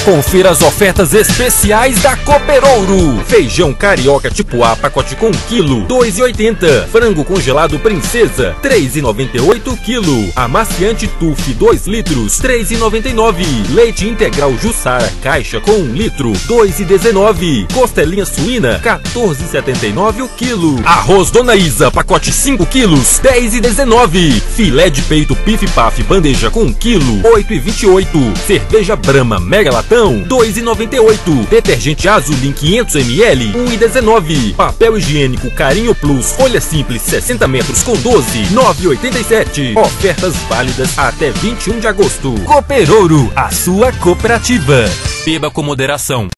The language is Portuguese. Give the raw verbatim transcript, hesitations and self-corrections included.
Confira as ofertas especiais da Cooperouro. Feijão carioca tipo A, pacote com um quilo, dois reais e oitenta centavos. Frango congelado Princesa, três reais e noventa e oito centavos quilo. Amaciante Tuf, dois litros, três reais e noventa e nove centavos. Leite integral Jussara, caixa com um litro, dois reais e dezenove centavos. Costelinha suína, quatorze reais e setenta e nove centavos o quilo. Arroz Dona Isa, pacote cinco quilos, dez reais e dezenove centavos. Filé de peito Pif Paf, bandeja com um quilo, oito reais e vinte e oito centavos. Cerveja Brahma Mega Latão, dois reais e noventa e oito centavos. Detergente Azulin quinhentos mililitros, um real e dezenove centavos. Papel higiênico Carinho Plus, folha simples sessenta metros com doze, nove reais e oitenta e sete centavos. Ofertas válidas até vinte e um de agosto. Cooperouro, a sua cooperativa. Beba com moderação.